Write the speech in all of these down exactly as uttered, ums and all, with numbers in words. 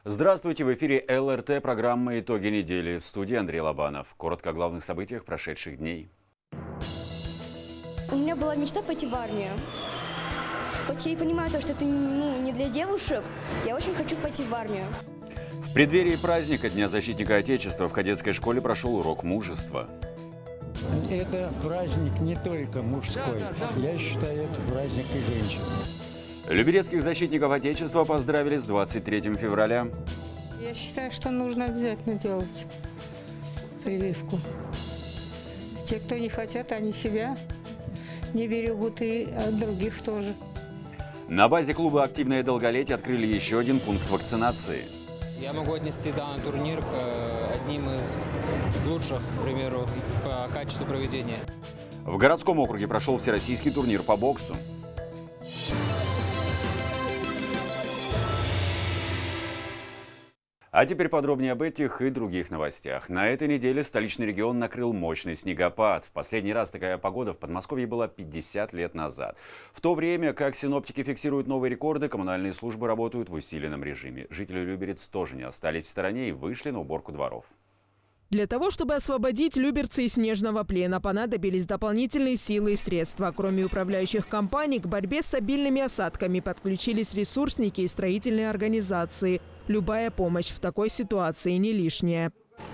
Здравствуйте, в эфире эл эр тэ, программа «Итоги недели». В студии Андрей Лобанов. Коротко о главных событиях прошедших дней. У меня была мечта пойти в армию. Хоть я и понимаю, то, что это ну, не для девушек, я очень хочу пойти в армию. В преддверии праздника Дня защитника Отечества в кадетской школе прошел урок мужества. Это праздник не только мужской. Я считаю, это праздник и женщин. Люберецких защитников Отечества поздравили с двадцать третьим февраля. Я считаю, что нужно обязательно делать прививку. Те, кто не хотят, они себя не берегут, и других тоже. На базе клуба «Активное долголетие» открыли еще один пункт вакцинации. Я могу отнести данный турнир к одним из лучших, к примеру, по качеству проведения. В городском округе прошел всероссийский турнир по боксу. А теперь подробнее об этих и других новостях. На этой неделе столичный регион накрыл мощный снегопад. В последний раз такая погода в Подмосковье была пятьдесят лет назад. В то время, как синоптики фиксируют новые рекорды, коммунальные службы работают в усиленном режиме. Жители Люберец тоже не остались в стороне и вышли на уборку дворов. Для того, чтобы освободить люберцы из снежного плена, понадобились дополнительные силы и средства. Кроме управляющих компаний, к борьбе с обильными осадками подключились ресурсники и строительные организации. Любая помощь в такой ситуации не лишняя.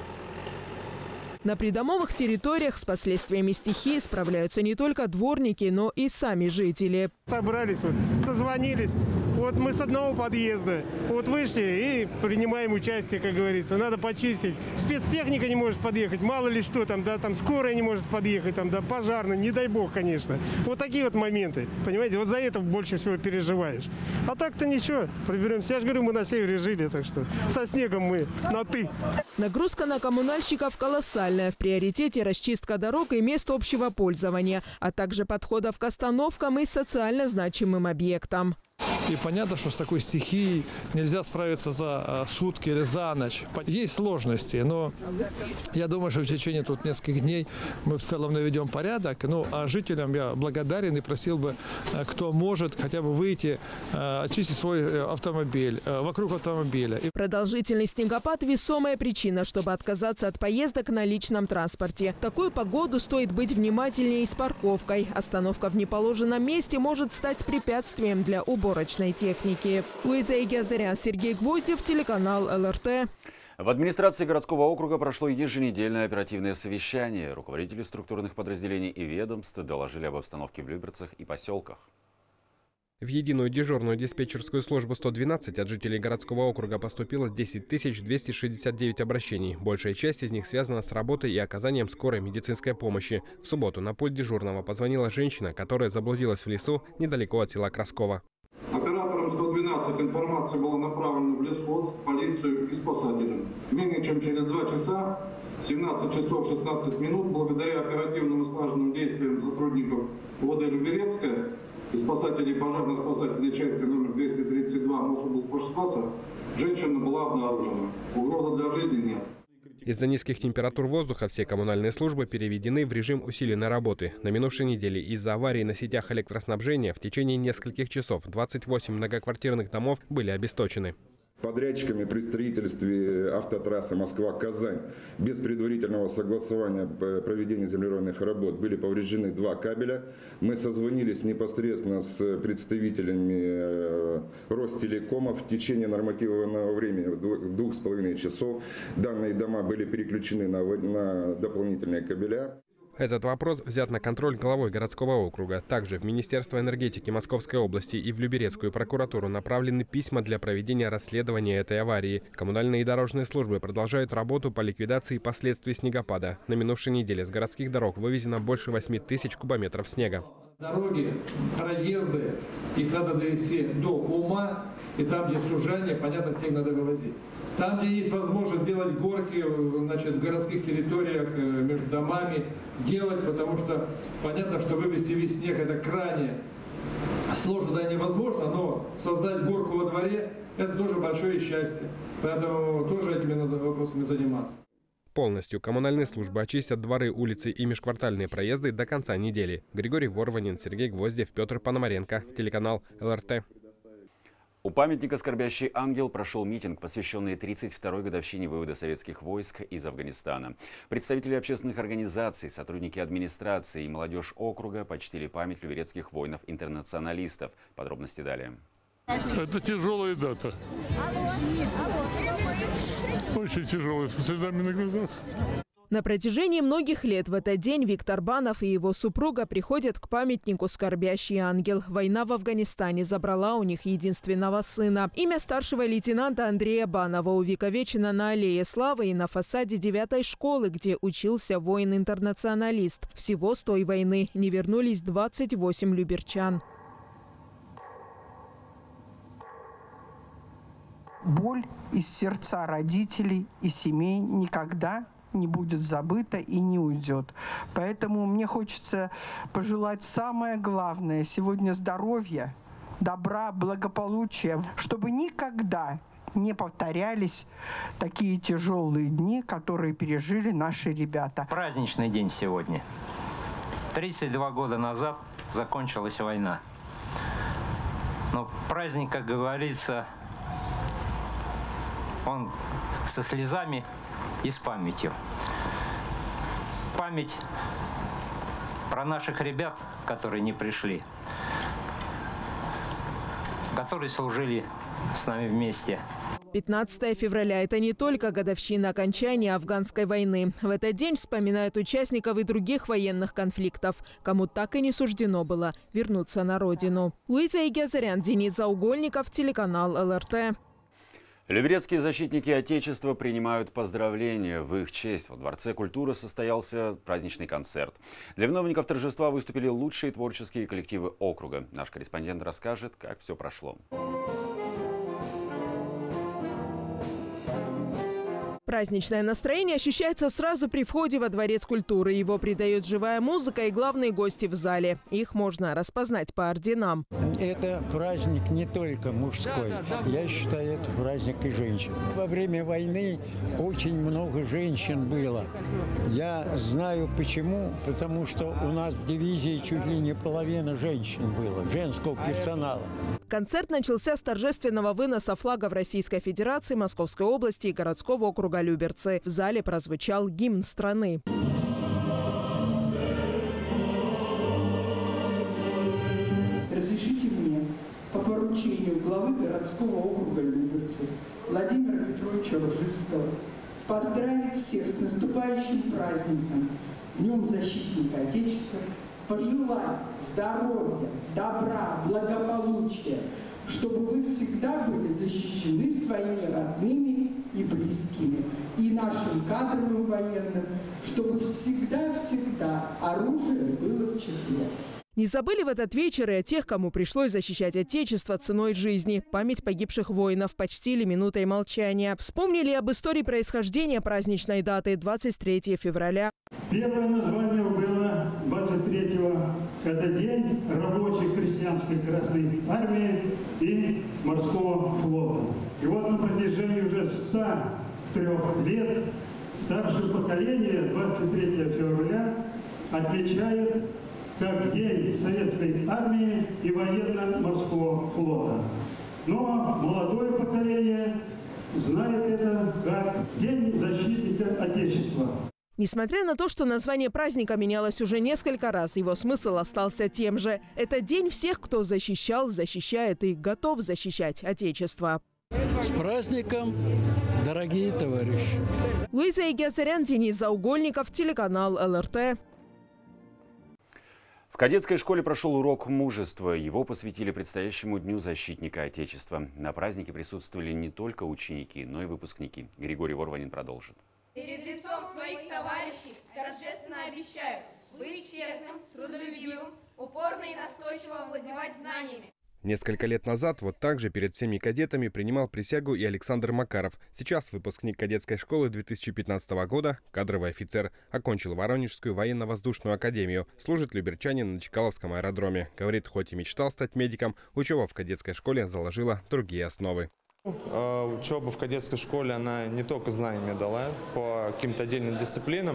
На придомовых территориях с последствиями стихии справляются не только дворники, но и сами жители. Собрались, вот, созвонились. Вот мы с одного подъезда вот вышли и принимаем участие, как говорится. Надо почистить. Спецтехника не может подъехать, мало ли что там, да, там скорая не может подъехать, там, да, пожарная, не дай бог, конечно. Вот такие вот моменты, понимаете, вот за это больше всего переживаешь. А так-то ничего, проберемся. Я же говорю, мы на севере жили, так что со снегом мы на «ты». Нагрузка на коммунальщиков колоссальная. В приоритете расчистка дорог и мест общего пользования, а также подходов к остановкам и социально значимым объектам. И понятно, что с такой стихией нельзя справиться за сутки или за ночь. Есть сложности, но я думаю, что в течение тут нескольких дней мы в целом наведем порядок. Ну, а жителям я благодарен и просил бы, кто может, хотя бы выйти, очистить свой автомобиль, вокруг автомобиля. Продолжительный снегопад – весомая причина, чтобы отказаться от поездок на личном транспорте. В такую погоду стоит быть внимательнее и с парковкой. Остановка в неположенном месте может стать препятствием для уборочной техники. Луиза Игиазарян, Сергей Гвоздев, телеканал эл эр тэ. В администрации городского округа прошло еженедельное оперативное совещание. Руководители структурных подразделений и ведомств доложили об обстановке в Люберцах и поселках. В единую дежурную диспетчерскую службу сто двенадцать от жителей городского округа поступило десять тысяч двести шестьдесят девять обращений. Большая часть из них связана с работой и оказанием скорой медицинской помощи. В субботу на пульт дежурного позвонила женщина, которая заблудилась в лесу недалеко от села Красково. Оператором сто двенадцать информация была направлена в лесхоз, полицию и спасателям. Менее чем через два часа, семнадцать часов шестнадцать минут, благодаря оперативным и слаженным действиям сотрудников ОВД Люберецкая и спасателей пожарно-спасательной части номер двести тридцать два Мособлспаса, женщина была обнаружена. Угрозы для жизни нет. Из-за низких температур воздуха все коммунальные службы переведены в режим усиленной работы. На минувшей неделе из-за аварии на сетях электроснабжения в течение нескольких часов двадцать восемь многоквартирных домов были обесточены. Подрядчиками при строительстве автотрассы Москва-Казань без предварительного согласования проведения землеройных работ были повреждены два кабеля. Мы созвонились непосредственно с представителями Ростелекома в течение нормативного времени двух с половиной часов. Данные дома были переключены на, на дополнительные кабеля. Этот вопрос взят на контроль главой городского округа. Также в Министерство энергетики Московской области и в Люберецкую прокуратуру направлены письма для проведения расследования этой аварии. Коммунальные и дорожные службы продолжают работу по ликвидации последствий снегопада. На минувшей неделе с городских дорог вывезено больше восьми тысяч кубометров снега. Дороги, проезды, их надо довести до ума, и там, где сужание, понятно, снег надо вывозить. Там, где есть возможность делать горки, значит, в городских территориях, между домами, делать, потому что понятно, что вывести весь снег это крайне сложно, да, невозможно, но создать горку во дворе это тоже большое счастье. Поэтому тоже этими надо вопросами заниматься. Полностью коммунальные службы очистят дворы, улицы и межквартальные проезды до конца недели. Григорий Ворванин, Сергей Гвоздев, Петр Пономаренко, телеканал эл эр тэ. У памятника «Скорбящий ангел» прошел митинг, посвященный тридцать второй годовщине вывода советских войск из Афганистана. Представители общественных организаций, сотрудники администрации и молодежь округа почтили память люберецких воинов-интернационалистов. Подробности далее. Это тяжелая дата. Очень тяжелая, со слезами на глазах. На протяжении многих лет в этот день Виктор Банов и его супруга приходят к памятнику «Скорбящий ангел». Война в Афганистане забрала у них единственного сына. Имя старшего лейтенанта Андрея Банова увековечено на Аллее Славы и на фасаде девятой школы, где учился воин-интернационалист. Всего с той войны не вернулись двадцать восемь люберчан. Боль из сердца родителей и семей никогда не будет забыта и не уйдет. Поэтому мне хочется пожелать самое главное сегодня: здоровья, добра, благополучия, чтобы никогда не повторялись такие тяжелые дни, которые пережили наши ребята. Праздничный день сегодня. тридцать два года назад закончилась война. Но праздник, как говорится, он со слезами и с памятью. Память про наших ребят, которые не пришли, которые служили с нами вместе. пятнадцатое февраля – это не только годовщина окончания афганской войны. В этот день вспоминают участников и других военных конфликтов, кому так и не суждено было вернуться на родину. Луиза Игязарян, Денис Заугольников, телеканал эл эр тэ. Люберецкие защитники Отечества принимают поздравления в их честь. Во Дворце культуры состоялся праздничный концерт. Для виновников торжества выступили лучшие творческие коллективы округа. Наш корреспондент расскажет, как все прошло. Праздничное настроение ощущается сразу при входе во Дворец культуры. Его придает живая музыка и главные гости в зале. Их можно распознать по орденам. Это праздник не только мужской. Да, да, да. Я считаю, это праздник и женщин. Во время войны очень много женщин было. Я знаю почему. Потому что у нас в дивизии чуть ли не половина женщин было, женского персонала. Концерт начался с торжественного выноса флагов Российской Федерации, Московской области и городского округа Люберцы. В зале прозвучал гимн страны. Разрешите мне по поручению главы городского округа Люберцы Владимира Петровича Ружицкого поздравить всех с наступающим праздником, Днем защитника Отечества, пожелать здоровья, добра, благополучия, чтобы вы всегда были защищены своими родными и близкими, и нашим кадровым военным, чтобы всегда-всегда оружие было в чехле. Не забыли в этот вечер и о тех, кому пришлось защищать Отечество ценой жизни. Память погибших воинов почтили минутой молчания. Вспомнили об истории происхождения праздничной даты – двадцать третьего февраля. Первое название было двадцать третьего. Это день рабочих крестьянской Красной Армии и Морского флота. И вот на протяжении уже ста трёх лет старшее поколение двадцать третьего февраля отмечает как День Советской Армии и Военно-Морского флота. Но молодое поколение знает это как День защитника Отечества. Несмотря на то, что название праздника менялось уже несколько раз, его смысл остался тем же. Это день всех, кто защищал, защищает и готов защищать Отечество. С праздником, дорогие товарищи! Луиза Игязарян, Денис Заугольников, телеканал эл эр тэ. В кадетской школе прошел урок мужества. Его посвятили предстоящему Дню защитника Отечества. На празднике присутствовали не только ученики, но и выпускники. Григорий Ворванин продолжит. Перед лицом своих товарищей торжественно обещаю быть честным, трудолюбивым, упорно и настойчиво овладевать знаниями. Несколько лет назад вот так же перед всеми кадетами принимал присягу и Александр Макаров. Сейчас выпускник кадетской школы две тысячи пятнадцатого года, кадровый офицер, окончил Воронежскую военно-воздушную академию. Служит люберчанин на Чкаловском аэродроме. Говорит, хоть и мечтал стать медиком, учеба в кадетской школе заложила другие основы. Учеба в кадетской школе, она не только знания мне дала по каким-то отдельным дисциплинам.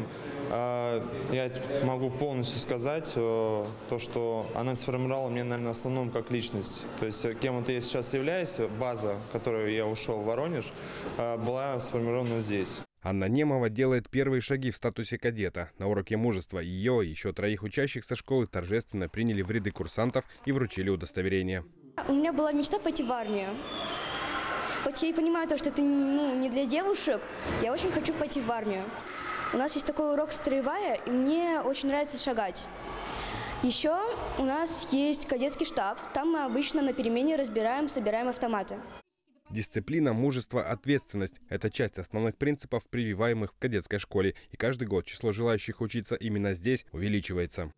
Я могу полностью сказать то, что она сформировала меня, наверное, в основном как личность. То есть кем вот я сейчас являюсь, база, в которую я ушел в Воронеж, была сформирована здесь. Анна Немова делает первые шаги в статусе кадета. На уроке мужества ее и еще троих учащихся школы торжественно приняли в ряды курсантов и вручили удостоверение. У меня была мечта пойти в армию. Хоть я и понимаю, то, что это ну, не для девушек, я очень хочу пойти в армию. У нас есть такой урок строевая, и мне очень нравится шагать. Еще у нас есть кадетский штаб. Там мы обычно на перемене разбираем, собираем автоматы. Дисциплина, мужество, ответственность – это часть основных принципов, прививаемых в кадетской школе. И каждый год число желающих учиться именно здесь увеличивается.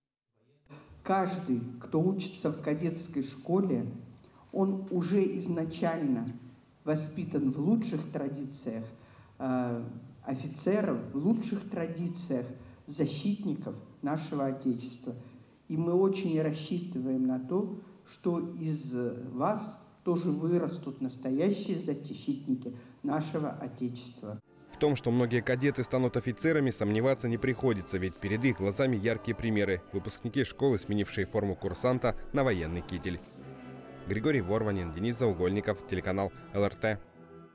Каждый, кто учится в кадетской школе, он уже изначально воспитан в лучших традициях э, офицеров, в лучших традициях защитников нашего Отечества. И мы очень рассчитываем на то, что из вас тоже вырастут настоящие защитники нашего Отечества. В том, что многие кадеты станут офицерами, сомневаться не приходится, ведь перед их глазами яркие примеры. Выпускники школы, сменившие форму курсанта на военный китель. Григорий Ворванин, Денис Заугольников, телеканал эл эр тэ.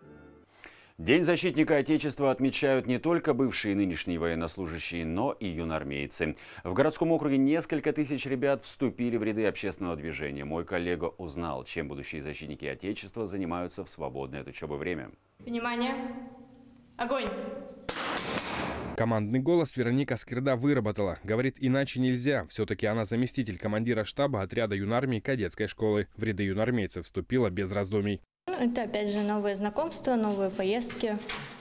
День защитника Отечества отмечают не только бывшие и нынешние военнослужащие, но и юнармейцы. В городском округе несколько тысяч ребят вступили в ряды общественного движения. Мой коллега узнал, чем будущие защитники Отечества занимаются в свободное от учебы время. Внимание! Огонь! Командный голос Вероника Скирда выработала. Говорит, иначе нельзя. Все-таки она заместитель командира штаба отряда юнармии кадетской школы. В ряды юнармейцев вступила без раздумий. Это опять же новые знакомства, новые поездки.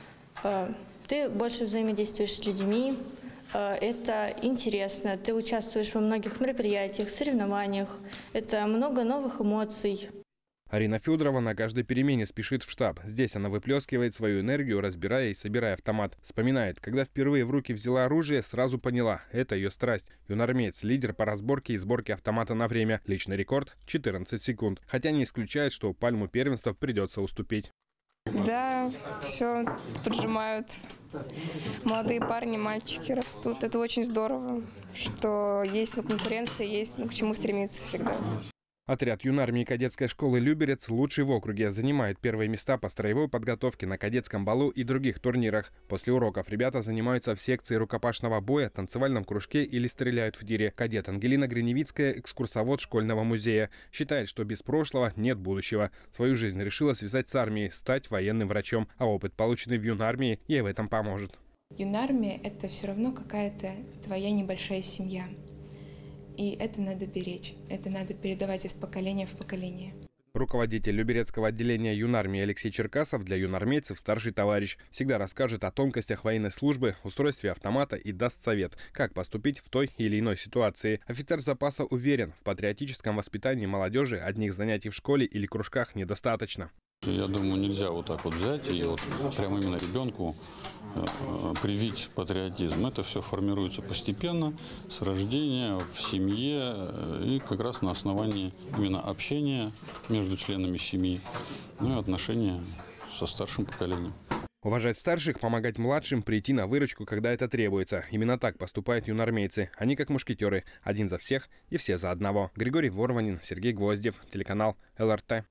Ты больше взаимодействуешь с людьми. Это интересно. Ты участвуешь во многих мероприятиях, соревнованиях. Это много новых эмоций. Арина Федорова на каждой перемене спешит в штаб. Здесь она выплескивает свою энергию, разбирая и собирая автомат. Вспоминает, когда впервые в руки взяла оружие, сразу поняла – это ее страсть. Юнармеец – лидер по разборке и сборке автомата на время. Личный рекорд – четырнадцать секунд. Хотя не исключает, что пальму первенства придется уступить. Да, все поджимают. Молодые парни, мальчики растут. Это очень здорово, что есть ну, конкуренция, есть ну, к чему стремиться всегда. Отряд юнармии кадетской школы «Люберец» лучший в округе, занимает первые места по строевой подготовке на кадетском балу и других турнирах. После уроков ребята занимаются в секции рукопашного боя, танцевальном кружке или стреляют в тире. Кадет Ангелина Гриневицкая – экскурсовод школьного музея. Считает, что без прошлого нет будущего. Свою жизнь решила связать с армией, стать военным врачом. А опыт, полученный в юнармии, ей в этом поможет. Юнармия – это все равно какая-то твоя небольшая семья. И это надо беречь, это надо передавать из поколения в поколение. Руководитель Люберецкого отделения юнармии Алексей Черкасов для юнармейцев старший товарищ. Всегда расскажет о тонкостях военной службы, устройстве автомата и даст совет, как поступить в той или иной ситуации. Офицер запаса уверен, в патриотическом воспитании молодежи одних занятий в школе или кружках недостаточно. Я думаю, нельзя вот так вот взять и вот прямо именно ребенку привить патриотизм. Это все формируется постепенно, с рождения, в семье и как раз на основании именно общения между членами семьи, ну и отношения со старшим поколением. Уважать старших, помогать младшим, прийти на выручку, когда это требуется. Именно так поступают юнармейцы. Они как мушкетеры. Один за всех и все за одного. Григорий Ворванин, Сергей Гвоздев, телеканал эл эр тэ.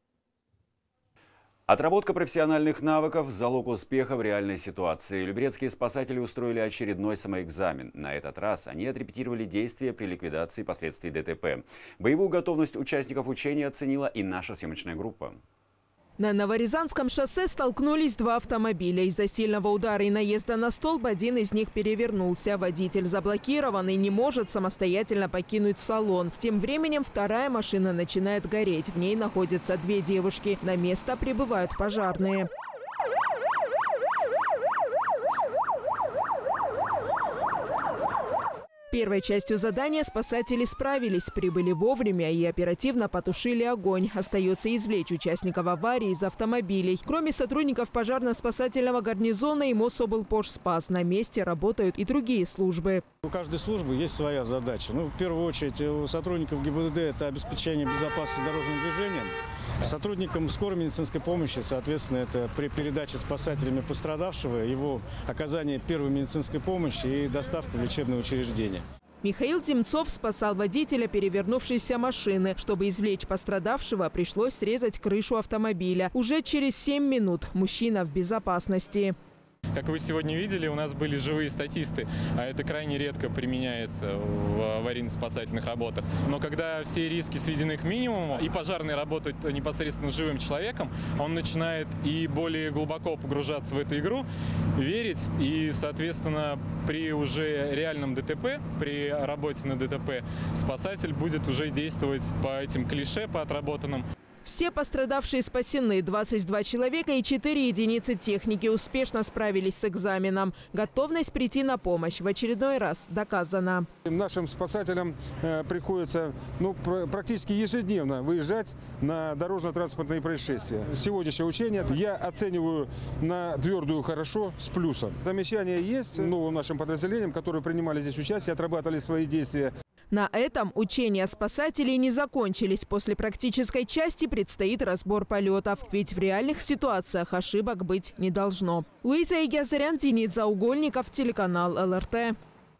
Отработка профессиональных навыков – залог успеха в реальной ситуации. Люберецкие спасатели устроили очередной самоэкзамен. На этот раз они отрепетировали действия при ликвидации последствий дэ тэ пэ. Боевую готовность участников учения оценила и наша съемочная группа. На Новорязанском шоссе столкнулись два автомобиля. Из-за сильного удара и наезда на столб один из них перевернулся. Водитель заблокирован и не может самостоятельно покинуть салон. Тем временем вторая машина начинает гореть. В ней находятся две девушки. На место прибывают пожарные. Первой частью задания спасатели справились, прибыли вовремя и оперативно потушили огонь. Остается извлечь участников аварии из автомобилей. Кроме сотрудников пожарно-спасательного гарнизона и Мособлпожспас, на месте работают и другие службы. У каждой службы есть своя задача. Ну, в первую очередь у сотрудников гэ бэ дэ это обеспечение безопасности дорожным движением. Сотрудникам скорой медицинской помощи, соответственно, это при передаче спасателями пострадавшего, его оказание первой медицинской помощи и доставка в лечебное учреждение. Михаил Земцов спасал водителя перевернувшейся машины. Чтобы извлечь пострадавшего, пришлось срезать крышу автомобиля. Уже через семь минут мужчина в безопасности. Как вы сегодня видели, у нас были живые статисты, а это крайне редко применяется в аварийно-спасательных работах. Но когда все риски сведены к минимуму, и пожарный работает непосредственно с живым человеком, он начинает и более глубоко погружаться в эту игру, верить, и, соответственно, при уже реальном ДТП, при работе на ДТП, спасатель будет уже действовать по этим клише, по отработанным. Все пострадавшие спасены. двадцать два человека и четыре единицы техники успешно справились с экзаменом. Готовность прийти на помощь в очередной раз доказана. Нашим спасателям э, приходится ну, пр практически ежедневно выезжать на дорожно-транспортные происшествия. Сегодняшнее учение я оцениваю на твердую хорошо с плюсом. Замечания есть новым нашим подразделениям, которые принимали здесь участие, отрабатывали свои действия. На этом учения спасателей не закончились. После практической части предстоит разбор полетов. Ведь в реальных ситуациях ошибок быть не должно. Луиза Игязарян, Денис Заугольников, телеканал эл эр тэ.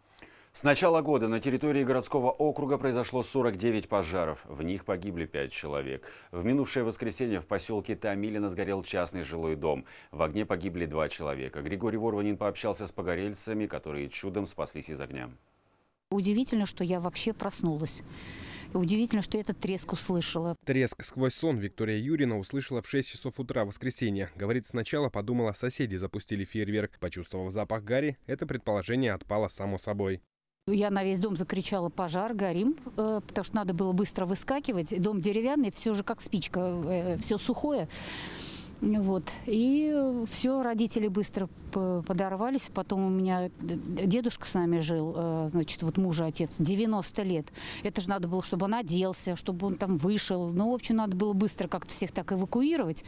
С начала года на территории городского округа произошло сорок девять пожаров. В них погибли пять человек. В минувшее воскресенье в поселке Томилино сгорел частный жилой дом. В огне погибли два человека. Григорий Ворванин пообщался с погорельцами, которые чудом спаслись из огня. Удивительно, что я вообще проснулась. Удивительно, что я этот треск услышала. Треск сквозь сон Виктория Юрьевна услышала в шесть часов утра воскресенья. Говорит, сначала подумала, соседи запустили фейерверк. Почувствовав запах гари, это предположение отпало само собой. Я на весь дом закричала: пожар, горим, потому что надо было быстро выскакивать. Дом деревянный, все же как спичка, все сухое. Вот. И все, родители быстро подорвались. Потом у меня дедушка с нами жил, значит, вот мужа отец, девяносто лет. Это же надо было, чтобы он оделся, чтобы он там вышел. Ну, в общем, надо было быстро как-то всех так эвакуировать.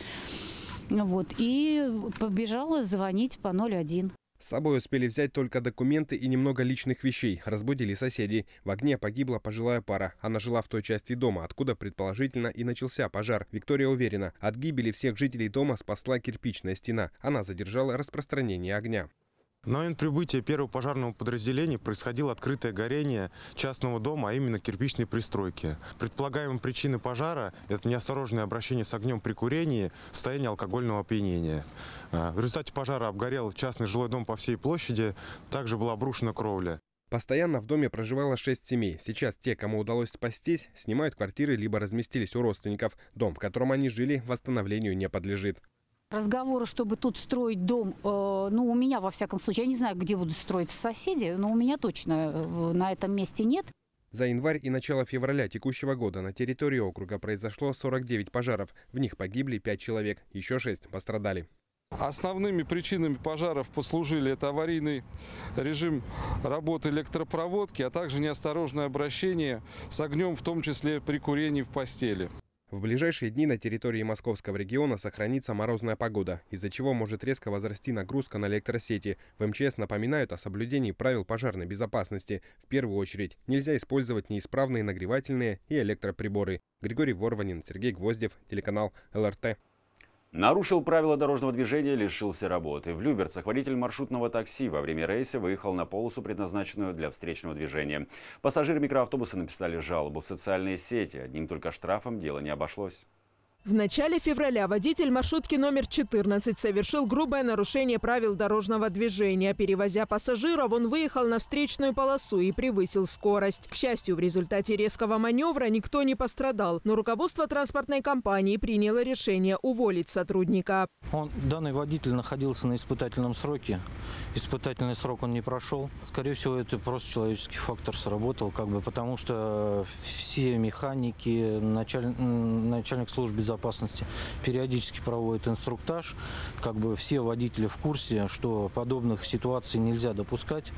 Вот. И побежала звонить по ноль один. С собой успели взять только документы и немного личных вещей. Разбудили соседей. В огне погибла пожилая пара. Она жила в той части дома, откуда предположительно и начался пожар. Виктория уверена, от гибели всех жителей дома спасла кирпичная стена. Она задержала распространение огня. На момент прибытия первого пожарного подразделения происходило открытое горение частного дома, а именно кирпичной пристройки. Предполагаемой причиной пожара – это неосторожное обращение с огнем при курении, состояние алкогольного опьянения. В результате пожара обгорел частный жилой дом по всей площади, также была обрушена кровля. Постоянно в доме проживало шесть семей. Сейчас те, кому удалось спастись, снимают квартиры либо разместились у родственников. Дом, в котором они жили, восстановлению не подлежит. Разговоры, чтобы тут строить дом, э, ну, у меня, во всяком случае, я не знаю, где будут строить соседи, но у меня точно э, на этом месте нет. За январь и начало февраля текущего года на территории округа произошло сорок девять пожаров. В них погибли пять человек, еще шесть пострадали. Основными причинами пожаров послужили это аварийный режим работы электропроводки, а также неосторожное обращение с огнем, в том числе при курении в постели. В ближайшие дни на территории Московского региона сохранится морозная погода, из-за чего может резко возрасти нагрузка на электросети. В эм че эс напоминают о соблюдении правил пожарной безопасности. В первую очередь нельзя использовать неисправные нагревательные и электроприборы. Григорий Ворванин, Сергей Гвоздев, телеканал эл эр тэ. Нарушил правила дорожного движения, лишился работы. В Люберцах водитель маршрутного такси во время рейса выехал на полосу, предназначенную для встречного движения. Пассажиры микроавтобуса написали жалобу в социальные сети. Одним только штрафом дело не обошлось. В начале февраля водитель маршрутки номер четырнадцать совершил грубое нарушение правил дорожного движения. Перевозя пассажиров, он выехал на встречную полосу и превысил скорость. К счастью, в результате резкого маневра никто не пострадал, но руководство транспортной компании приняло решение уволить сотрудника. Он, данный водитель находился на испытательном сроке. Испытательный срок он не прошел. Скорее всего, это просто человеческий фактор сработал, как бы, потому что все механики, началь... начальник службы безопасности периодически проводит инструктаж. Как бы все водители в курсе, что подобных ситуаций нельзя допускать.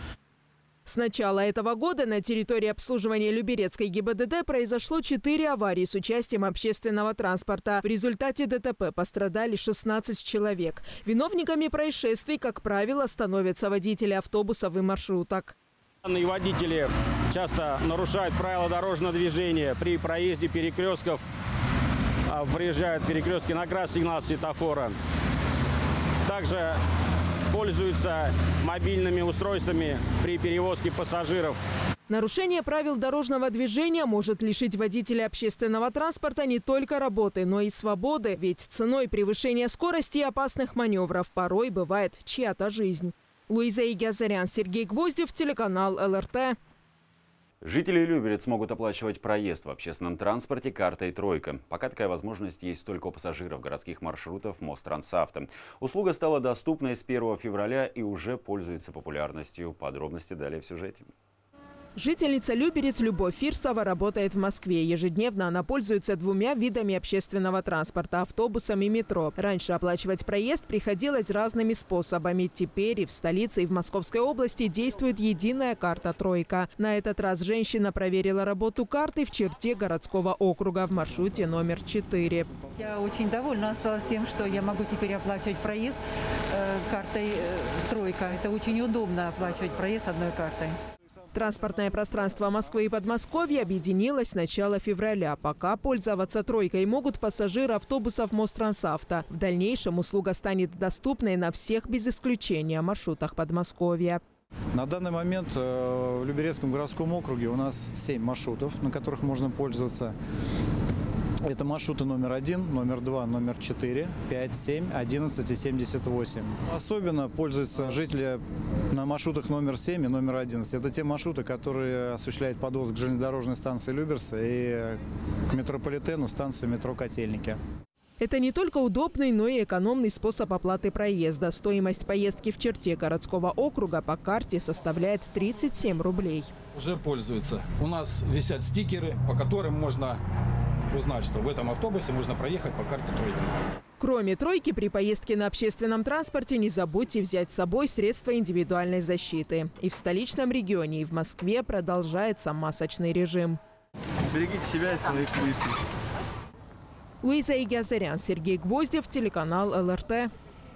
С начала этого года на территории обслуживания Люберецкой гэ и бэ дэ дэ произошло четыре аварии с участием общественного транспорта. В результате дэ тэ пэ пострадали шестнадцать человек. Виновниками происшествий, как правило, становятся водители автобусов и маршруток. Данные водители часто нарушают правила дорожного движения при проезде перекрестков проезжают перекрестки на красный сигнал светофора. Также пользуются мобильными устройствами при перевозке пассажиров. Нарушение правил дорожного движения может лишить водителя общественного транспорта не только работы, но и свободы. Ведь ценой превышения скорости и опасных маневров порой бывает чья-то жизнь. Луиза Игиазарян, Сергей Гвоздев, телеканал эл эр тэ. Жители Люберец смогут оплачивать проезд в общественном транспорте картой «Тройка». Пока такая возможность есть только у пассажиров городских маршрутов Мострансавто. Услуга стала доступной с первого февраля и уже пользуется популярностью. Подробности далее в сюжете. Жительница Люберец Любовь Фирсова работает в Москве. Ежедневно она пользуется двумя видами общественного транспорта – автобусом и метро. Раньше оплачивать проезд приходилось разными способами. Теперь и в столице, и в Московской области действует единая карта «Тройка». На этот раз женщина проверила работу карты в черте городского округа в маршруте номер четыре. Я очень довольна осталась тем, что я могу теперь оплачивать проезд э, картой э, «Тройка». Это очень удобно оплачивать проезд одной картой. Транспортное пространство Москвы и Подмосковья объединилось с начала февраля. Пока пользоваться «Тройкой» могут пассажиры автобусов Мострансавто. В дальнейшем услуга станет доступной на всех без исключения маршрутах Подмосковья. На данный момент в Люберецком городском округе у нас семь маршрутов, на которых можно пользоваться. Это маршруты номер один, номер два, номер четыре, пять, семь, одиннадцать и семьдесят восемь. Особенно пользуются жители на маршрутах номер семь и номер одиннадцать. Это те маршруты, которые осуществляют подвоз к железнодорожной станции Люберцы и к метрополитену станции метро Котельники. Это не только удобный, но и экономный способ оплаты проезда. Стоимость поездки в черте городского округа по карте составляет тридцать семь рублей. Уже пользуются. У нас висят стикеры, по которым можно узнать, что в этом автобусе можно проехать по карте «Тройка». Кроме «Тройки», при поездке на общественном транспорте не забудьте взять с собой средства индивидуальной защиты. И в столичном регионе, и в Москве продолжается масочный режим. Берегите себя и своих близких. Луиза Игиазарян, Сергей Гвоздев, телеканал эл эр тэ.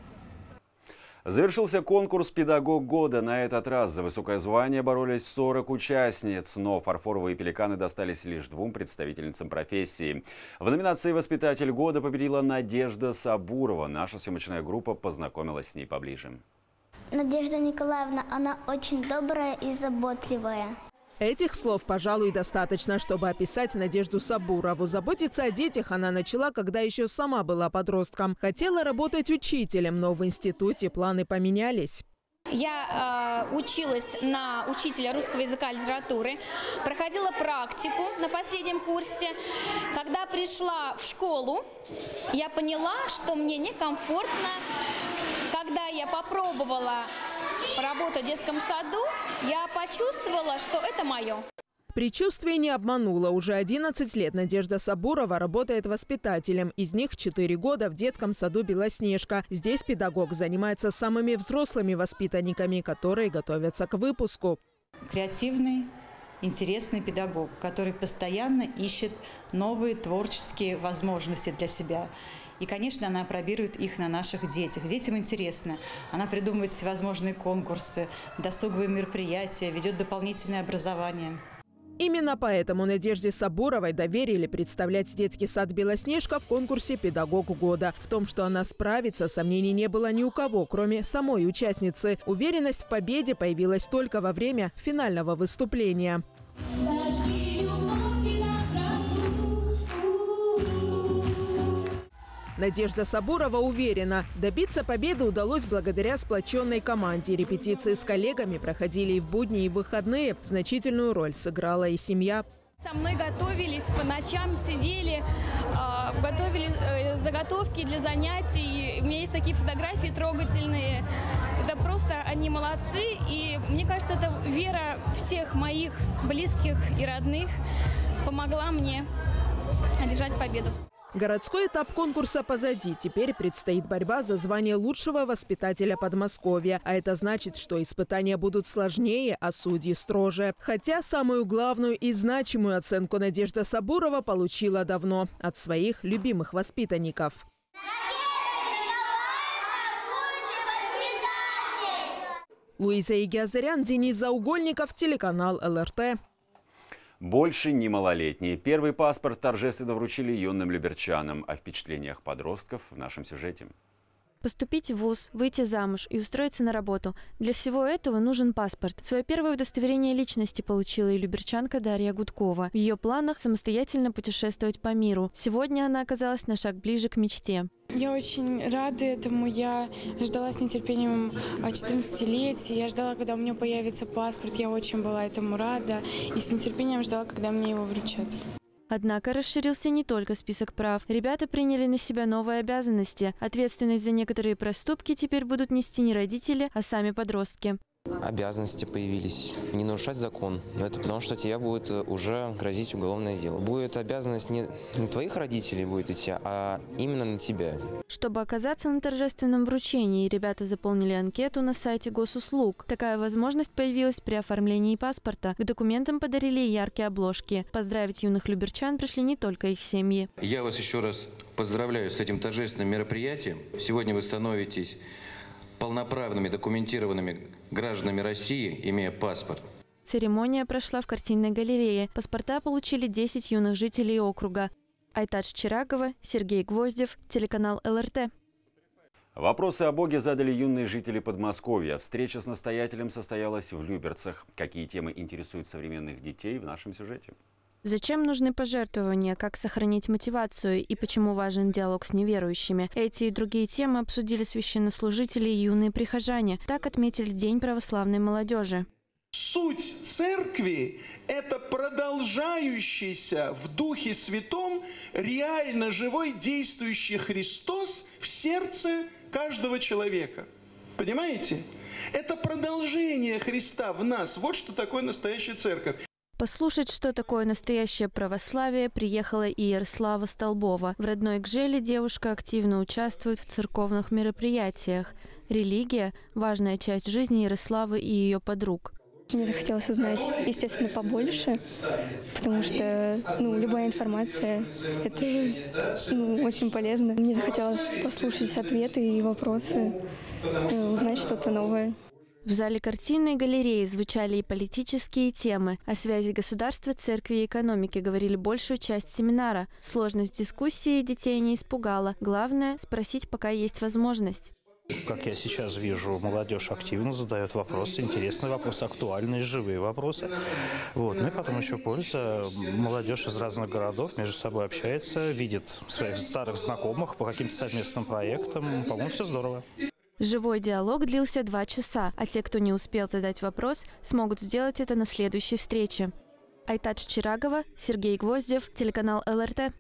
Завершился конкурс «Педагог года». На этот раз за высокое звание боролись сорок участниц, но фарфоровые пеликаны достались лишь двум представительницам профессии. В номинации «Воспитатель года» победила Надежда Сабурова. Наша съемочная группа познакомилась с ней поближе. Надежда Николаевна, она очень добрая и заботливая. Этих слов, пожалуй, достаточно, чтобы описать Надежду Сабурову. Заботиться о детях она начала, когда еще сама была подростком. Хотела работать учителем, но в институте планы поменялись. Я э, училась на учителя русского языка и литературы, проходила практику на последнем курсе. Когда пришла в школу, я поняла, что мне некомфортно. Когда я попробовала поработать в детском саду, я почувствовала, что это мое. Предчувствие не обмануло. Уже одиннадцать лет Надежда Сабурова работает воспитателем. Из них четыре года в детском саду «Белоснежка». Здесь педагог занимается самыми взрослыми воспитанниками, которые готовятся к выпуску. Креативный, интересный педагог, который постоянно ищет новые творческие возможности для себя. И, конечно, она опробирует их на наших детях. Детям интересно. Она придумывает всевозможные конкурсы, досуговые мероприятия, ведет дополнительное образование. Именно поэтому Надежде Сабуровой доверили представлять детский сад «Белоснежка» в конкурсе «Педагог года». В том, что она справится, сомнений не было ни у кого, кроме самой участницы. Уверенность в победе появилась только во время финального выступления. Надежда Сабурова уверена, добиться победы удалось благодаря сплоченной команде. Репетиции с коллегами проходили и в будни, и в выходные. Значительную роль сыграла и семья. Со мной готовились, по ночам сидели, готовили заготовки для занятий. У меня есть такие фотографии трогательные. Это просто они молодцы. И мне кажется, это вера всех моих близких и родных помогла мне одержать победу. Городской этап конкурса позади. Теперь предстоит борьба за звание лучшего воспитателя Подмосковья. А это значит, что испытания будут сложнее, а судьи строже. Хотя самую главную и значимую оценку Надежда Сабурова получила давно от своих любимых воспитанников. Луиза Игиазарян, Денис Заугольников, телеканал эл эр тэ. Больше не малолетние. Первый паспорт торжественно вручили юным люберчанам. О впечатлениях подростков в нашем сюжете. Поступить в вуз, выйти замуж и устроиться на работу. Для всего этого нужен паспорт. Свое первое удостоверение личности получила и люберчанка Дарья Гудкова. В ее планах самостоятельно путешествовать по миру. Сегодня она оказалась на шаг ближе к мечте. Я очень рада этому. Я ждала с нетерпением четырнадцатилетия. Я ждала, когда у меня появится паспорт. Я очень была этому рада. И с нетерпением ждала, когда мне его вручат. Однако расширился не только список прав. Ребята приняли на себя новые обязанности. Ответственность за некоторые проступки теперь будут нести не родители, а сами подростки. Обязанности появились. Не нарушать закон. Это потому, что тебе будет уже грозить уголовное дело. Будет обязанность не на твоих родителей будет идти, а именно на тебя. Чтобы оказаться на торжественном вручении, ребята заполнили анкету на сайте госуслуг. Такая возможность появилась при оформлении паспорта. К документам подарили яркие обложки. Поздравить юных люберчан пришли не только их семьи. Я вас еще раз поздравляю с этим торжественным мероприятием. Сегодня вы становитесь полноправными документированными гражданами России, имея паспорт. Церемония прошла в картинной галерее. Паспорта получили десять юных жителей округа. Айтадж Чирагова, Сергей Гвоздев, телеканал эл эр тэ. Вопросы о Боге задали юные жители Подмосковья. Встреча с настоятелем состоялась в Люберцах. Какие темы интересуют современных детей в нашем сюжете? Зачем нужны пожертвования, как сохранить мотивацию и почему важен диалог с неверующими? Эти и другие темы обсудили священнослужители и юные прихожане. Так отметили День православной молодежи. Суть церкви – это продолжающийся в Духе Святом реально живой действующий Христос в сердце каждого человека. Понимаете? Это продолжение Христа в нас. Вот что такое настоящая церковь. Послушать, что такое настоящее православие, приехала и Ярослава Столбова. В родной Гжеле девушка активно участвует в церковных мероприятиях. Религия – важная часть жизни Ярославы и ее подруг. Мне захотелось узнать, естественно, побольше, потому что ну, любая информация – это ну, очень полезно. Мне захотелось послушать ответы и вопросы, узнать что-то новое. В зале картинной галереи звучали и политические темы. О связи государства, церкви и экономики говорили большую часть семинара. Сложность дискуссии детей не испугала. Главное – спросить, пока есть возможность. Как я сейчас вижу, молодежь активно задает вопросы, интересные вопросы, актуальные, живые вопросы. Вот. Ну и потом еще польза. Молодежь из разных городов между собой общается, видит своих старых знакомых по каким-то совместным проектам. По-моему, все здорово. Живой диалог длился два часа, а те, кто не успел задать вопрос, смогут сделать это на следующей встрече. Айтадж Чирагова, Сергей Гвоздев, телеканал эл эр тэ.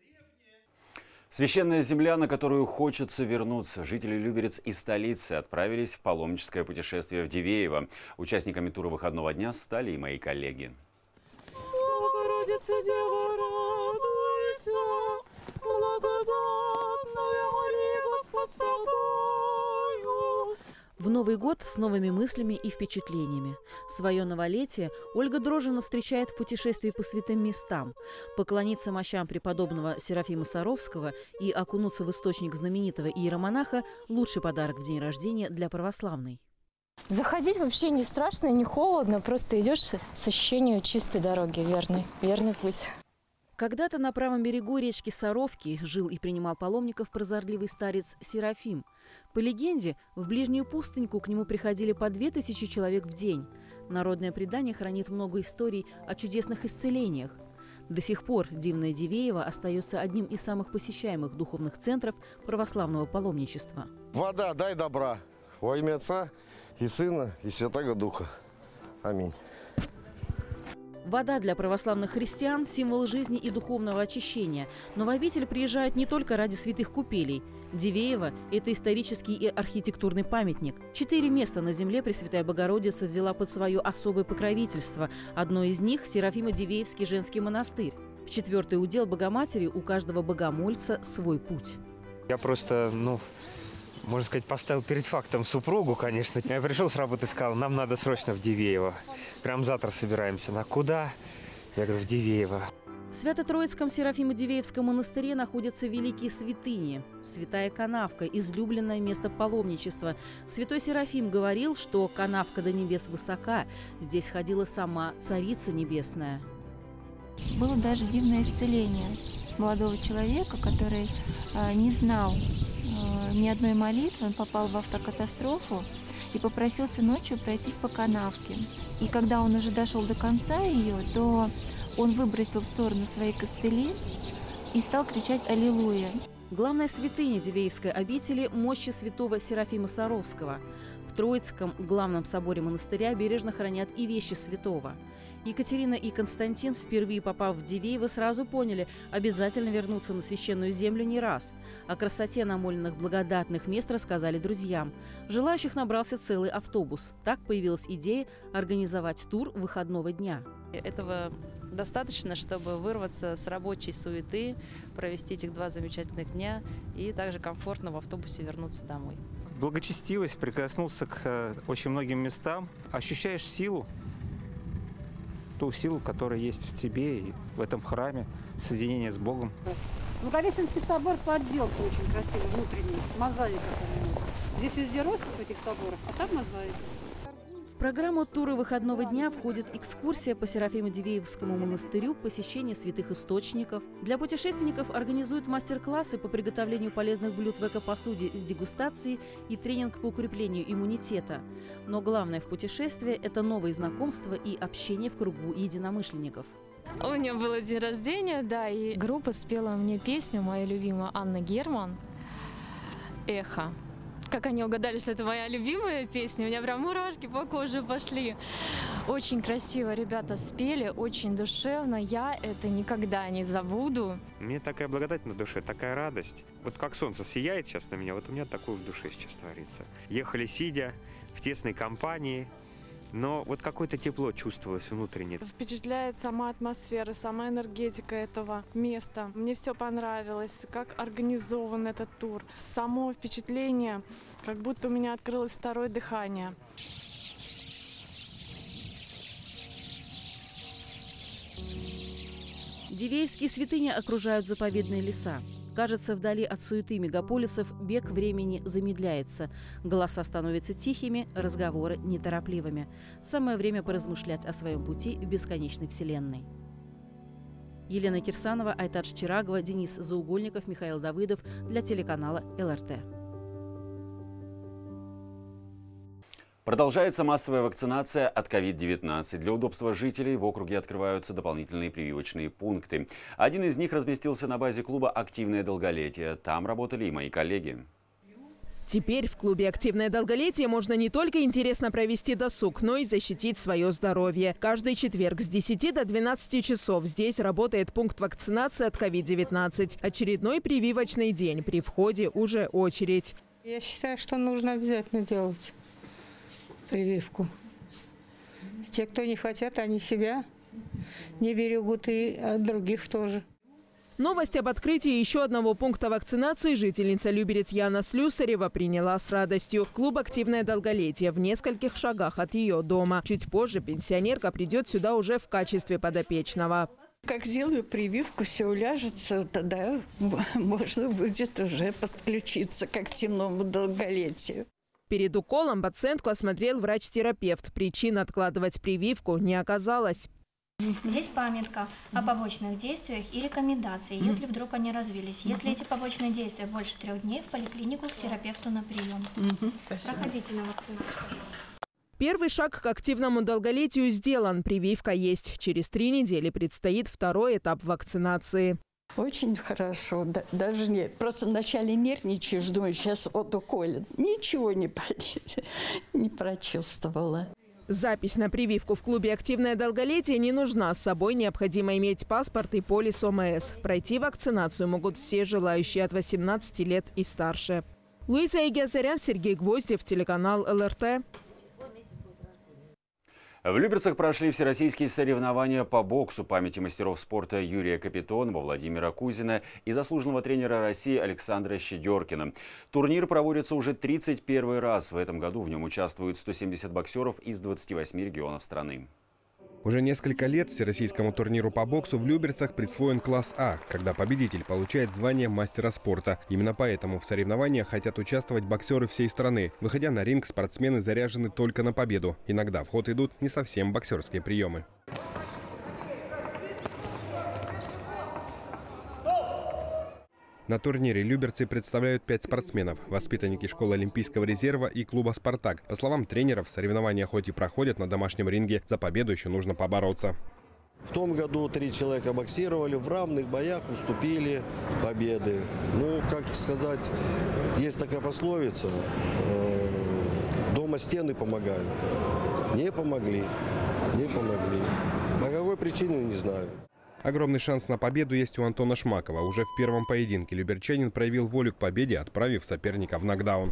Священная земля, на которую хочется вернуться. Жители Люберец и столицы отправились в паломническое путешествие в Дивеево. Участниками тура выходного дня стали и мои коллеги. Богородица, Дева, радуйся, благодатная Мария, Господь с тобою. В Новый год с новыми мыслями и впечатлениями. Свое новолетие Ольга Дрожжина встречает в путешествии по святым местам. Поклониться мощам преподобного Серафима Саровского и окунуться в источник знаменитого иеромонаха – лучший подарок в день рождения для православной. Заходить вообще не страшно, не холодно, просто идешь с ощущением чистой дороги, верный, верный путь. Когда-то на правом берегу речки Саровки жил и принимал паломников прозорливый старец Серафим. По легенде, в ближнюю пустыньку к нему приходили по две тысячи человек в день. Народное предание хранит много историй о чудесных исцелениях. До сих пор дивное Дивеево остается одним из самых посещаемых духовных центров православного паломничества. Вода, дай добра. Во имя Отца и Сына и Святаго Духа. Аминь. Вода для православных христиан – символ жизни и духовного очищения. Но в обитель приезжают не только ради святых купелей. Дивеево – это исторический и архитектурный памятник. Четыре места на земле Пресвятая Богородица взяла под свое особое покровительство. Одно из них – Серафимо-Дивеевский женский монастырь. В четвертый удел Богоматери у каждого богомольца свой путь. Я просто, ну, можно сказать, поставил перед фактом супругу, конечно. Я пришел с работы и сказал, нам надо срочно в Дивеево. Прям завтра собираемся. На куда? Я говорю, в Дивеево. В Свято-Троицком Серафимо-Дивеевском монастыре находятся великие святыни. Святая Канавка – излюбленное место паломничества. Святой Серафим говорил, что канавка до небес высока. Здесь ходила сама Царица Небесная. Было даже дивное исцеление молодого человека, который э, не знал э, ни одной молитвы. Он попал в автокатастрофу и попросился ночью пройти по канавке. И когда он уже дошел до конца ее, то он выбросил в сторону свои костыли и стал кричать «Аллилуйя». Главная святыня Дивеевской обители – мощи святого Серафима Саровского. В Троицком главном соборе монастыря бережно хранят и вещи святого. Екатерина и Константин, впервые попав в Дивеево, сразу поняли – обязательно вернуться на священную землю не раз. О красоте намоленных благодатных мест рассказали друзьям. Желающих набрался целый автобус. Так появилась идея организовать тур выходного дня. Этого достаточно, чтобы вырваться с рабочей суеты, провести этих два замечательных дня и также комфортно в автобусе вернуться домой. Благочестивость, прикоснулся к очень многим местам, ощущаешь силу, ту силу, которая есть в тебе и в этом храме, соединение с Богом. Благовещенский собор по отделке очень красивый, внутренний, мозаика. Здесь везде роспись в этих соборах, а там мозаика. В программу тура выходного дня входит экскурсия по Серафимо-Дивеевскому монастырю, посещение святых источников. Для путешественников организуют мастер-классы по приготовлению полезных блюд в эко-посуде с дегустацией и тренинг по укреплению иммунитета. Но главное в путешествии – это новые знакомства и общение в кругу единомышленников. У меня был день рождения, да, и группа спела мне песню, моя любимая Анна Герман «Эхо». Как они угадали, что это моя любимая песня, у меня прям мурашки по коже пошли. Очень красиво ребята спели, очень душевно, я это никогда не забуду. Мне такая благодать на душе, такая радость. Вот как солнце сияет сейчас на меня, вот у меня такое в душе сейчас творится. Ехали сидя, в тесной компании, но вот какое-то тепло чувствовалось внутренне. Впечатляет сама атмосфера, сама энергетика этого места. Мне все понравилось, как организован этот тур. Само впечатление, как будто у меня открылось второе дыхание. Дивеевские святыни окружают заповедные леса. Кажется, вдали от суеты мегаполисов бег времени замедляется. Голоса становятся тихими, разговоры неторопливыми. Самое время поразмышлять о своем пути в бесконечной вселенной. Елена Кирсанова, Айтадж Чирагова, Денис Заугольников, Михаил Давыдов для телеканала эл эр тэ. Продолжается массовая вакцинация от ковид девятнадцать. Для удобства жителей в округе открываются дополнительные прививочные пункты. Один из них разместился на базе клуба «Активное долголетие». Там работали и мои коллеги. Теперь в клубе «Активное долголетие» можно не только интересно провести досуг, но и защитить свое здоровье. Каждый четверг с десяти до двенадцати часов здесь работает пункт вакцинации от ковид девятнадцать. Очередной прививочный день. При входе уже очередь. Я считаю, что нужно обязательно делать прививку. Те, кто не хотят, они себя не берегут, и других тоже. Новость об открытии еще одного пункта вакцинации жительница Люберец Яна Слюсарева приняла с радостью. Клуб «Активное долголетие» в нескольких шагах от ее дома. Чуть позже пенсионерка придет сюда уже в качестве подопечного. Как сделаю прививку, все уляжется, тогда можно будет уже подключиться к активному долголетию. Перед уколом пациентку осмотрел врач-терапевт. Причин откладывать прививку не оказалось. Здесь памятка о побочных действиях и рекомендации, если вдруг они развились. Если эти побочные действия больше трех дней, в поликлинику к терапевту на прием. Проходите на вакцинацию. Первый шаг к активному долголетию сделан. Прививка есть. Через три недели предстоит второй этап вакцинации. Очень хорошо, да, даже нет. Просто вначале нервничаешь, думаю, сейчас вот уколят. Ничего не, не прочувствовала. Запись на прививку в клубе «Активное долголетие» не нужна. С собой необходимо иметь паспорт и полис о эм эс. Пройти вакцинацию могут все желающие от восемнадцати лет и старше. Луиза Игиазарян, Сергей Гвоздев, телеканал эл эр тэ. В Люберцах прошли всероссийские соревнования по боксу памяти мастеров спорта Юрия Капитонова, Владимира Кузина и заслуженного тренера России Александра Щедеркина. Турнир проводится уже тридцать первый раз. В этом году в нем участвуют сто семьдесят боксеров из двадцати восьми регионов страны. Уже несколько лет всероссийскому турниру по боксу в Люберцах присвоен класс А, когда победитель получает звание мастера спорта. Именно поэтому в соревнованиях хотят участвовать боксеры всей страны. Выходя на ринг, спортсмены заряжены только на победу. Иногда в ход идут не совсем боксерские приемы. На турнире люберцы представляют пять спортсменов, воспитанники школы Олимпийского резерва и клуба «Спартак». По словам тренеров, соревнования хоть и проходят на домашнем ринге, за победу еще нужно побороться. В том году три человека боксировали, в равных боях уступили победы. Ну, как сказать, есть такая пословица, дома стены помогают. Не помогли, не помогли. По какой причине, не знаю. Огромный шанс на победу есть у Антона Шмакова. Уже в первом поединке люберчанин проявил волю к победе, отправив соперника в нокдаун.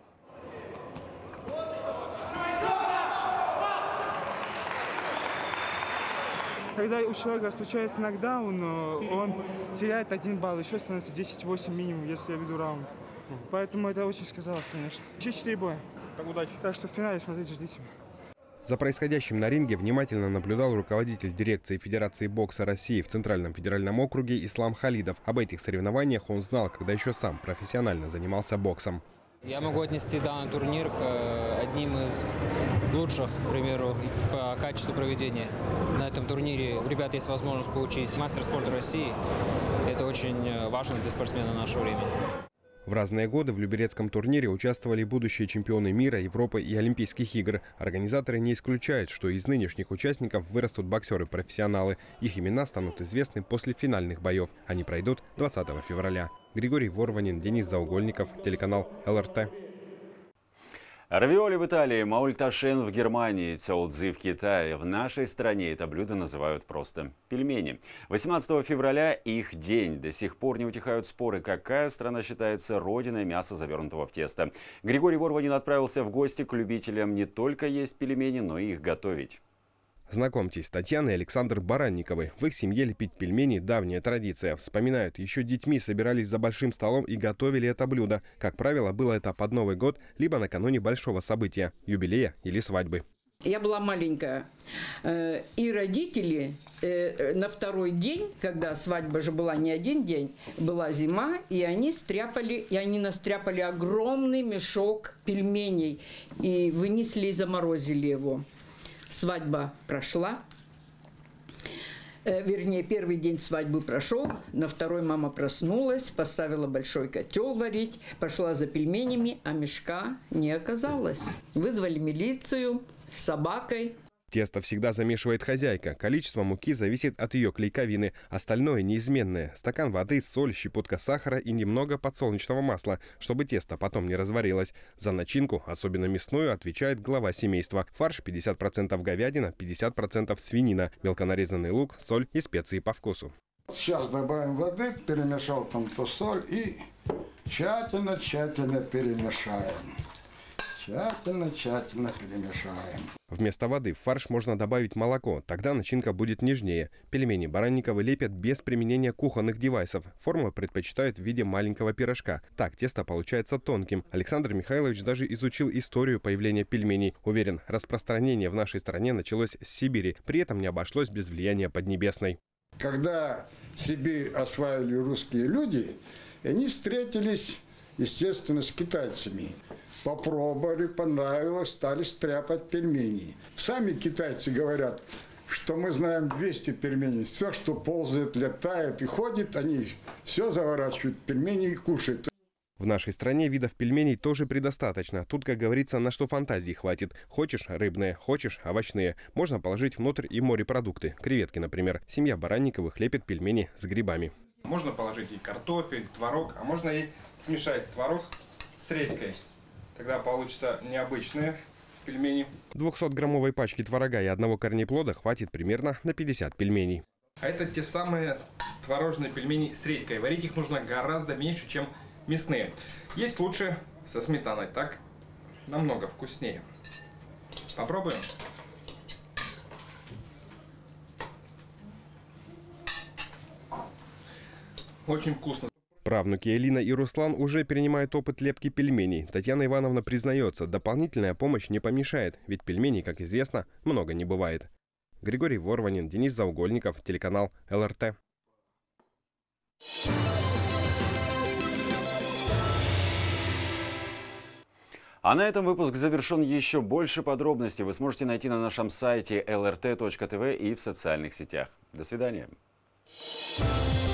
Когда у человека случается нокдаун, он теряет один балл, еще становится десять восемь минимум, если я веду раунд. Поэтому это очень сказалось, конечно. Еще четыре боя. Так, удачи. Так что в финале смотрите, ждите. За происходящим на ринге внимательно наблюдал руководитель дирекции Федерации бокса России в Центральном федеральном округе Ислам Халидов. Об этих соревнованиях он знал, когда еще сам профессионально занимался боксом. Я могу отнести данный турнир к одним из лучших, к примеру, по качеству проведения. На этом турнире у ребят есть возможность получить мастер спорта России. Это очень важно для спортсмена нашего времени. В разные годы в люберецком турнире участвовали будущие чемпионы мира, Европы и Олимпийских игр. Организаторы не исключают, что из нынешних участников вырастут боксеры-профессионалы. Их имена станут известны после финальных боев. Они пройдут двадцатого февраля. Григорий Ворванин, Денис Заугольников, телеканал эл эр тэ. Равиоли в Италии, маульташен в Германии, цяоцзи в Китае. В нашей стране это блюдо называют просто пельмени. восемнадцатого февраля их день. До сих пор не утихают споры, какая страна считается родиной мяса, завернутого в тесто. Григорий Ворванин отправился в гости к любителям не только есть пельмени, но и их готовить. Знакомьтесь, Татьяна и Александр Баранниковы. В их семье лепить пельмени – давняя традиция. Вспоминают, еще детьми собирались за большим столом и готовили это блюдо. Как правило, было это под Новый год, либо накануне большого события – юбилея или свадьбы. Я была маленькая, и родители на второй день, когда свадьба же была не один день, была зима, и они стряпали, и они настряпали огромный мешок пельменей и вынесли и заморозили его. Свадьба прошла, вернее, первый день свадьбы прошел, на второй мама проснулась, поставила большой котел варить, пошла за пельменями, а мешка не оказалось. Вызвали милицию с собакой. Тесто всегда замешивает хозяйка. Количество муки зависит от ее клейковины. Остальное неизменное. Стакан воды, соль, щепотка сахара и немного подсолнечного масла, чтобы тесто потом не разварилось. За начинку, особенно мясную, отвечает глава семейства. Фарш пятьдесят процентов говядина, пятьдесят процентов свинина, мелконарезанный лук, соль и специи по вкусу. Сейчас добавим воды, перемешал там ту соль и тщательно-тщательно перемешаем. Тщательно-тщательно перемешаем. Вместо воды в фарш можно добавить молоко, тогда начинка будет нежнее. Пельмени Баранниковы лепят без применения кухонных девайсов. Форму предпочитают в виде маленького пирожка. Так тесто получается тонким. Александр Михайлович даже изучил историю появления пельменей. Уверен, распространение в нашей стране началось с Сибири. При этом не обошлось без влияния Поднебесной. Когда Сибирь осваивали русские люди, они встретились, естественно, с китайцами. Попробовали, понравилось, стали стряпать пельмени. Сами китайцы говорят, что мы знаем двести пельменей. Все, что ползает, летает и ходит, они все заворачивают в пельмени и кушают. В нашей стране видов пельменей тоже предостаточно. Тут, как говорится, на что фантазии хватит. Хочешь рыбные, хочешь овощные. Можно положить внутрь и морепродукты. Креветки, например. Семья Баранниковых лепит пельмени с грибами. Можно положить и картофель, творог, а можно и смешать творог с редькой. Тогда получится необычные пельмени. двухсотграммовой пачки творога и одного корнеплода хватит примерно на пятьдесят пельменей. А это те самые творожные пельмени с редькой. Варить их нужно гораздо меньше, чем мясные. Есть лучше со сметаной, так намного вкуснее. Попробуем. Очень вкусно. Правнуки Элина и Руслан уже перенимают опыт лепки пельменей. Татьяна Ивановна признается, дополнительная помощь не помешает, ведь пельменей, как известно, много не бывает. Григорий Ворванин, Денис Заугольников, телеканал эл эр тэ. А на этом выпуск завершен. Еще больше подробностей вы сможете найти на нашем сайте эл эр тэ точка тэ вэ и в социальных сетях. До свидания.